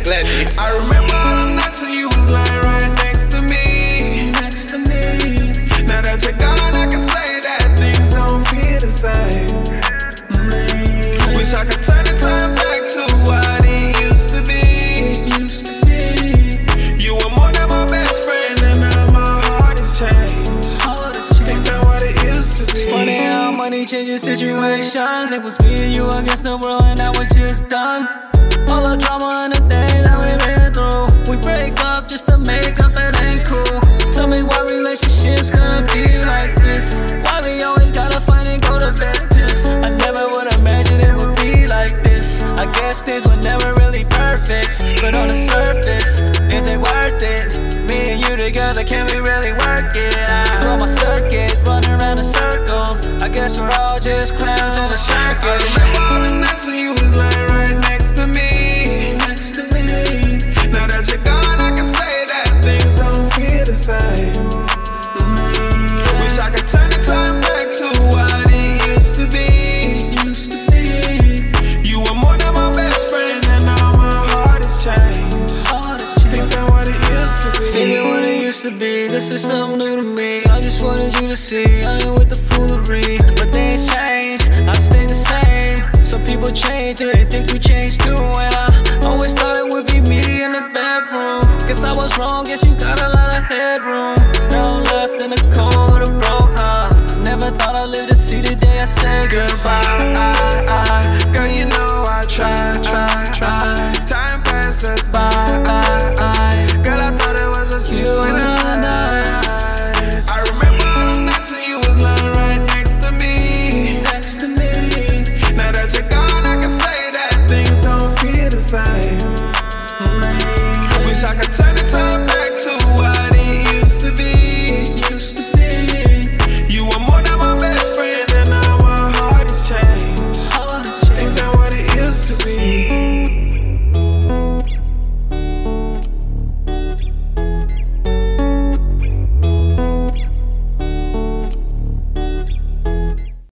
legend. I remember all the nights when you was lying right next to me. Now that you're gone, I can say that things don't feel the same. Wish I could turn the time back to what it used to be. You were more than my best friend, and now my heart has changed. Things ain't what it used to be. It's funny how money changes situations. It was me and you against the world, and now it's just done. All the drama and the things that we've been through. We break up just to make up, it ain't cool. Tell me why relationships gonna be like this. Why we always gotta fight and go to bed pissed. I never would imagine it would be like this. I guess things were never really perfect, but on the surface, is it worth it? Me and you together, can we really work it out? Throw my circuits, running around in circles. I guess we're all just clowns in a circus. I remember all the nights when you was lying right next to me. Now that you're gone, I can say that things don't feel the same. Wish I could turn the time back to what it used to be. You were more than my best friend, and now my heart has changed. Things ain't what it used to be. Things ain't what it used to be. This is something new to me. I just wanted you to see I ain't with the foolery, but things change. I stay the same. Some people change, they think you change too, and I